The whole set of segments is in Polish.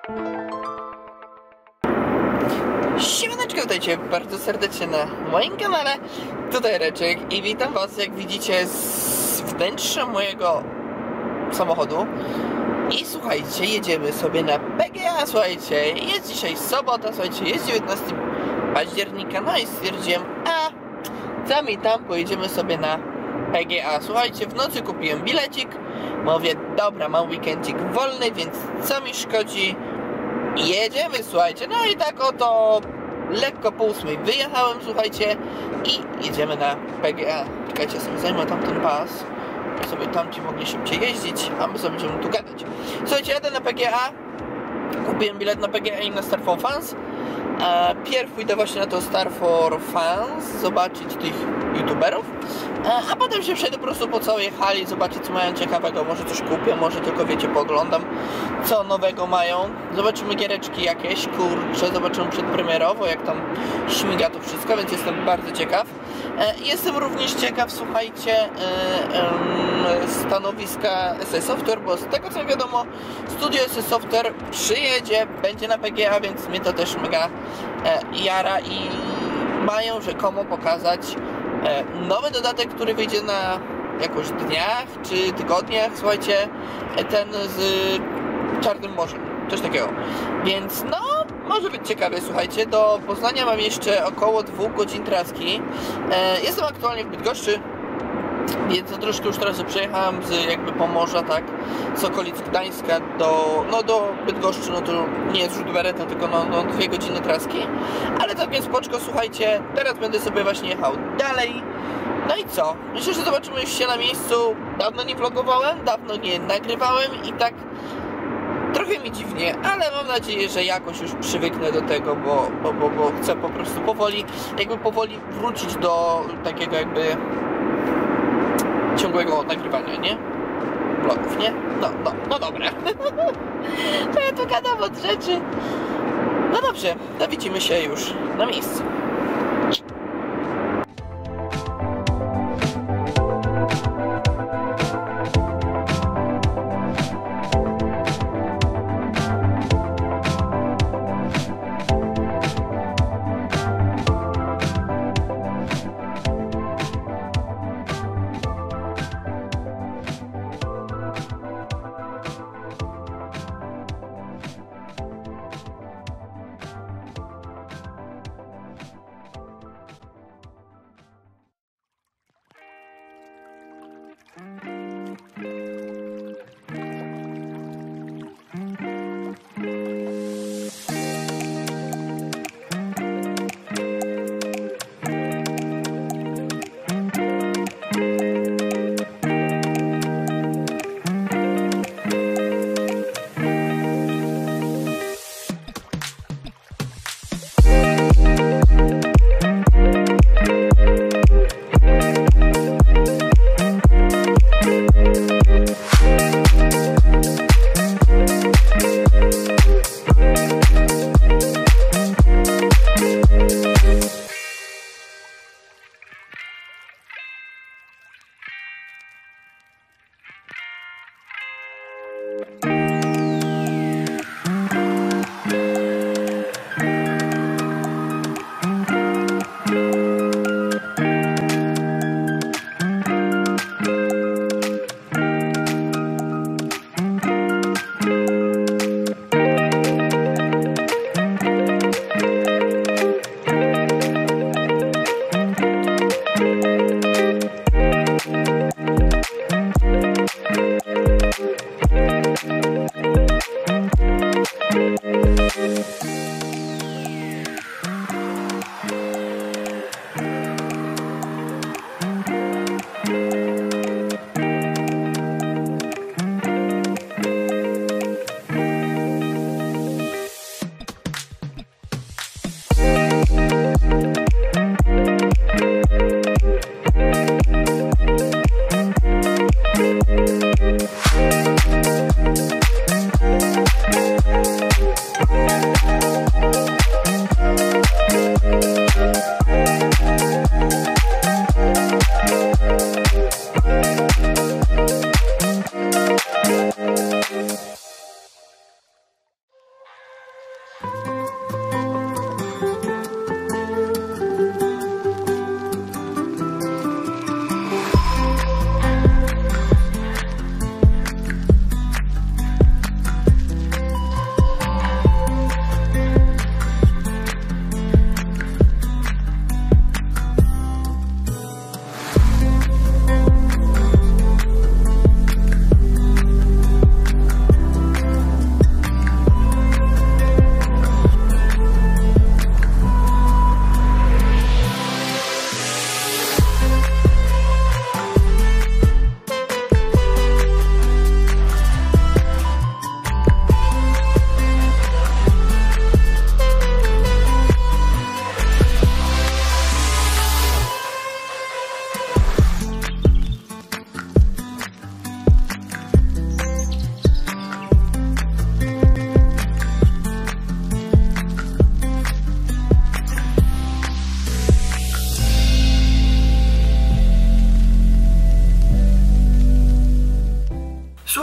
Siemaneczko, witajcie bardzo serdecznie na moim kanale. Tutaj Reczek i witam was, jak widzicie, z wnętrza mojego samochodu. I słuchajcie, jedziemy sobie na PGA, słuchajcie, jest dzisiaj sobota, słuchajcie, jest 19 października, no i stwierdziłem, tam pojedziemy sobie na PGA. Słuchajcie, w nocy kupiłem bilecik, mówię, dobra, mam weekendzik wolny, więc co mi szkodzi, jedziemy, słuchajcie. No i tak oto lekko po 8 wyjechałem, słuchajcie, i jedziemy na PGA. Czekajcie, sobie zajmę tamten pas, żeby sobie tamci mogli szybciej jeździć, a my sobie będziemy tu gadać. Słuchajcie, jadę na PGA, kupiłem bilet na PGA i na Star for Fans. Pierw pójdę właśnie na to Star for Fans, zobaczyć tych youtuberów, a potem się przejdę po prostu po całej hali, zobaczyć co mają ciekawego, może coś kupię, może tylko wiecie, pooglądam co nowego mają, zobaczymy giereczki jakieś, kurczę, zobaczymy przedpremierowo jak tam śmiga to wszystko, więc jestem bardzo ciekaw. Jestem również ciekaw, słuchajcie, stanowiska SS Software, bo z tego co wiadomo, studio SS Software przyjedzie, będzie na PGA, więc mnie to też mega jara i mają rzekomo pokazać nowy dodatek, który wyjdzie na jakoś dniach czy tygodniach, słuchajcie, ten z Czarnym Morzem, coś takiego, więc no może być ciekawe, słuchajcie. Do Poznania mam jeszcze około 2 godzin traski. Jestem aktualnie w Bydgoszczy, więc no troszkę już teraz przejechałem z jakby Pomorza, tak, z okolic Gdańska do Bydgoszczy, no to nie jest rzut beretem, tylko no 2 godziny traski, ale całkiem spoczko, słuchajcie. Teraz będę sobie właśnie jechał dalej. No i co? Myślę, że zobaczymy już się na miejscu. Dawno nie vlogowałem, dawno nie nagrywałem i tak trochę mi dziwnie, ale mam nadzieję, że jakoś już przywyknę do tego, bo chcę po prostu powoli wrócić do takiego jakby ciągłego nagrywania, nie? Vlogów, nie? No dobra. To ja tu gadam od rzeczy. No dobrze, to widzimy się już na miejscu.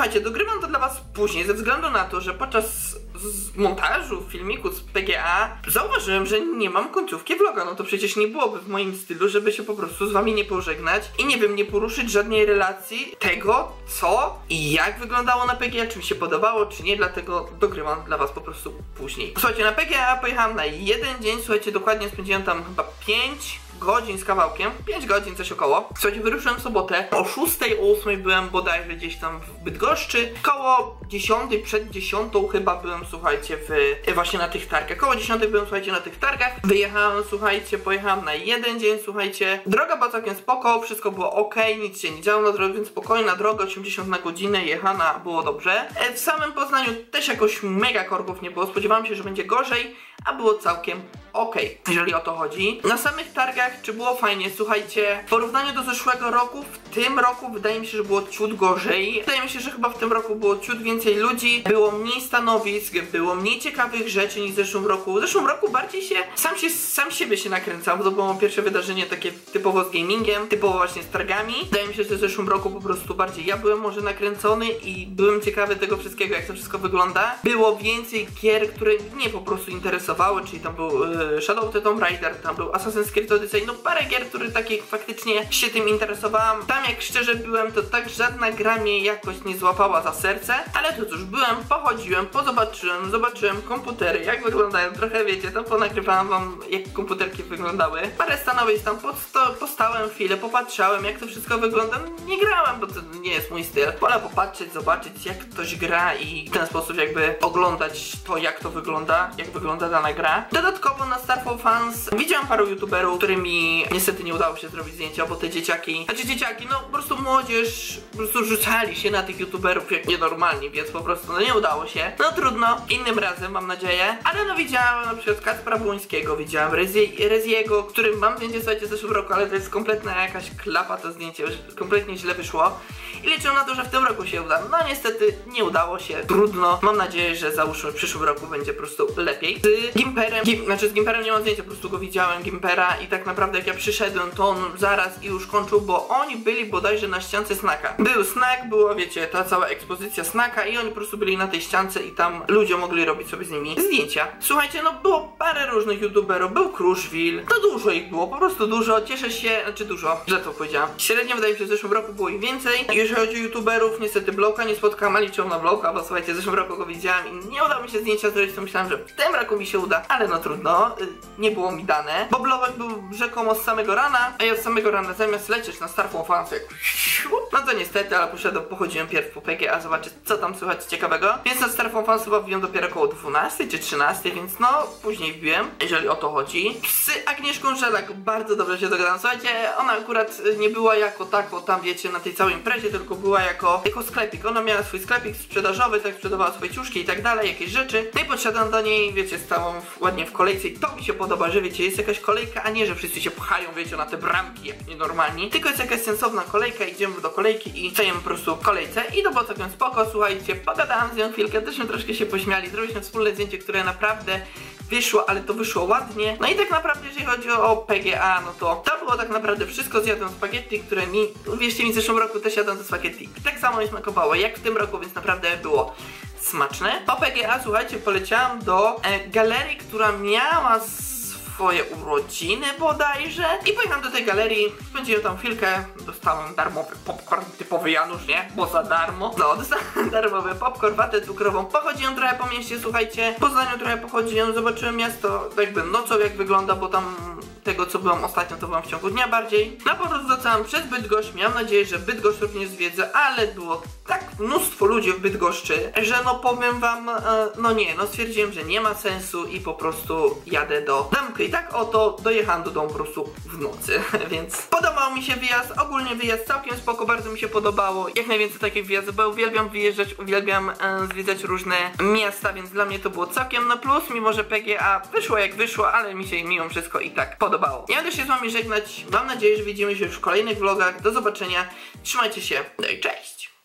Słuchajcie, dogrywam to dla was później, ze względu na to, że podczas montażu filmiku z PGA zauważyłem, że nie mam końcówki vloga. No to przecież nie byłoby w moim stylu, żeby się po prostu z wami nie pożegnać i nie wiem, nie poruszyć żadnej relacji tego, co i jak wyglądało na PGA, czy mi się podobało, czy nie, dlatego dogrywam dla was po prostu później. Słuchajcie, na PGA pojechałem na jeden dzień, słuchajcie, dokładnie spędziłem tam chyba 5 godzin z kawałkiem, 5 godzin coś około. Słuchajcie, wyruszyłem w sobotę, o 6, o 8 byłem bodajże gdzieś tam w Bydgoszczy, koło 10, przed 10 chyba byłem, słuchajcie, właśnie na tych targach, koło 10 byłem, słuchajcie, na tych targach, wyjechałem, słuchajcie, pojechałem na jeden dzień, słuchajcie, droga była całkiem spoko, wszystko było ok, nic się nie działo na drodze, więc spokojna droga, 80 na godzinę, jechana, było dobrze. W samym Poznaniu też jakoś mega korków nie było, spodziewałem się, że będzie gorzej, a było całkiem ok, jeżeli o to chodzi. Na samych targach, czy było fajnie? Słuchajcie, w porównaniu do zeszłego roku, w tym roku wydaje mi się, że było ciut gorzej. Wydaje mi się, że chyba w tym roku było ciut więcej ludzi, było mniej stanowisk, było mniej ciekawych rzeczy niż w zeszłym roku. W zeszłym roku bardziej sam siebie się nakręcam, bo to było pierwsze wydarzenie takie typowo z gamingiem, typowo właśnie z targami. Wydaje mi się, że w zeszłym roku po prostu bardziej ja byłem może nakręcony i byłem ciekawy tego wszystkiego, jak to wszystko wygląda. Było więcej gier, które mnie po prostu interesowały, czyli tam był Shadow of the Tomb Raider, tam był Assassin's Creed Odyssey, no parę gier, które takich faktycznie się tym interesowałam. Tam jak szczerze byłem, to tak żadna gra mnie jakoś nie złapała za serce, ale to cóż, byłem, pochodziłem, zobaczyłem komputery, jak wyglądają, trochę wiecie, tam ponagrywałam wam, jak komputerki wyglądały. Parę stanowisk tam postałem chwilę, popatrzałem, jak to wszystko wygląda. Nie grałem, bo to nie jest mój styl. Wolę popatrzeć, zobaczyć, jak ktoś gra i w ten sposób jakby oglądać to, jak to wygląda, jak wygląda dana gra. Dodatkowo na Starfall Fans widziałem paru youtuberów, którymi niestety nie udało się zrobić zdjęcia, bo te dzieciaki, no po prostu młodzież, po prostu rzucali się na tych youtuberów jak nienormalni, więc po prostu no nie udało się. No trudno, innym razem mam nadzieję, ale no widziałem na przykład Kacpra Błońskiego, widziałem Reziego, którym mam zdjęcie, słuchajcie, z zeszłego roku, ale to jest kompletna jakaś klapa, to zdjęcie kompletnie źle wyszło i liczę na to, że w tym roku się uda. No niestety nie udało się, trudno, mam nadzieję, że załóżmy w przyszłym roku będzie po prostu lepiej. Z Gimperem nie mam zdjęcia, po prostu go widziałem, Gimpera, i tak naprawdę jak ja przyszedłem, to on zaraz i już kończył, bo oni byli bodajże na ściance Snacka. Był Snack, była, wiecie, ta cała ekspozycja Snacka i oni po prostu byli na tej ściance i tam ludzie mogli robić sobie z nimi zdjęcia. Słuchajcie, no było parę różnych youtuberów, był Kruszwil, to dużo ich było, po prostu dużo, cieszę się, dużo, że to powiedziałam. Średnio wydaje mi się, że w zeszłym roku było ich więcej. Jeżeli chodzi o youtuberów, niestety Blowka nie spotkałam, a liczyłem na Blowka, bo słuchajcie, w zeszłym roku go widziałam i nie udało mi się zdjęcia zrobić, to myślałem, że w tym roku mi się uda, ale no trudno, nie było mi dane, bo Blowek był rzekomo z samego rana, a ja od samego rana zamiast lecieć na Starfall Fans, no to niestety, ale pochodziłem pierw po PGA, zobaczyć co tam słychać ciekawego, więc na Starfall Fans chyba wbiłem dopiero około 12 czy 13, więc no później wbiłem, jeżeli o to chodzi. Z Agnieszką Żelak bardzo dobrze się dogadałam, słuchajcie, ona akurat nie była jako tako tam, wiecie, na tej całej imprezie, tylko była jako sklepik, ona miała swój sklepik sprzedażowy, tak sprzedawała swoje ciuszki i tak dalej, jakieś rzeczy, no i podszedłem do niej, wiecie, stałam ładnie w kolejce i to mi się podoba, że wiecie, jest jakaś kolejka, a nie, że wszyscy się pchają, wiecie, na te bramki jak nienormalni, tylko jest jakaś sensowna kolejka, idziemy do kolejki i stajemy po prostu w kolejce i to było całkiem spoko, słuchajcie, pogadałam z nią chwilkę, też troszkę się pośmiali, zrobiliśmy wspólne zdjęcie, które naprawdę wyszło, ale to wyszło ładnie. No i tak naprawdę, jeżeli chodzi o PGA, no to było tak naprawdę wszystko. Zjadłem spaghetti, które wierzcie mi, w zeszłym roku też jadłem te spaghetti i tak samo mi smakowało jak w tym roku, więc naprawdę było smaczne. Po PGA, słuchajcie, poleciałam do galerii, która miała swoje urodziny bodajże i pojechałem do tej galerii, spędziłem tam chwilkę, dostałem darmowy popcorn, typowy Janusz, nie? Bo za darmo. No, dostałem darmowy popcorn, watę cukrową, pochodziłem trochę po mieście, słuchajcie, w Poznaniu trochę pochodziłem, zobaczyłem miasto jakby nocą jak wygląda, bo tam tego co byłam ostatnio, to byłam w ciągu dnia bardziej. Na podróż wracałem przez Bydgoszcz, miałem nadzieję, że Bydgoszcz również zwiedzę, ale było tak mnóstwo ludzi w Bydgoszczy, że no powiem wam, no stwierdziłem, że nie ma sensu i po prostu jadę do domku. I tak oto dojechałem do domu po prostu w nocy, więc podobał mi się wyjazd, ogólnie wyjazd całkiem spoko, bardzo mi się podobało. Jak najwięcej takich wyjazdów, bo uwielbiam wyjeżdżać, uwielbiam zwiedzać różne miasta, więc dla mnie to było całkiem na plus, mimo że PGA wyszło jak wyszło, ale mi się mimo wszystko i tak podobało. Ja będę się z wami żegnać, mam nadzieję, że widzimy się już w kolejnych vlogach, do zobaczenia, trzymajcie się, no i cześć!